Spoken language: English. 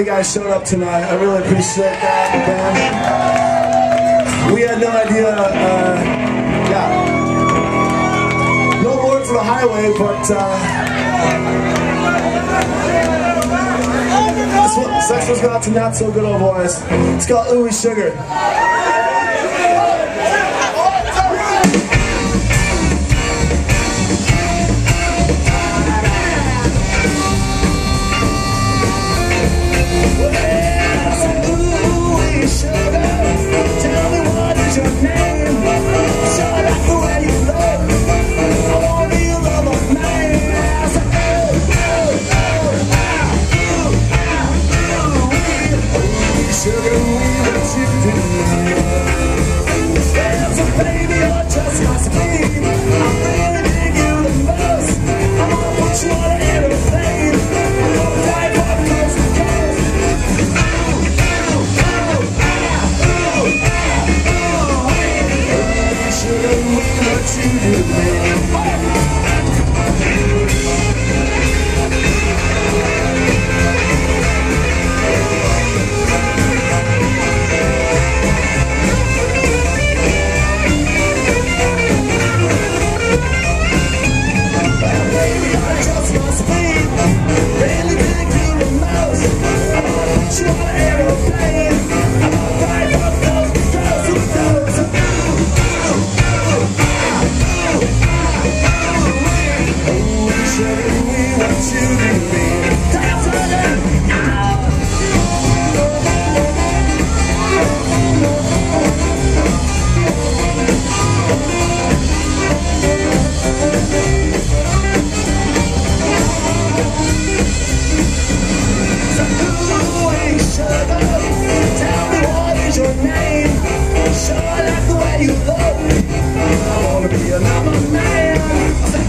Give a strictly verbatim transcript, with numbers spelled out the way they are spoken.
you guys showed up tonight. I really appreciate that, band. We had no idea, uh, yeah. No Lord for the Highway, but uh, this one, this next one's got to Not So Good Old Boys. It's called Ooey Sugar. Sure, I like the way you look. I wanna be another man.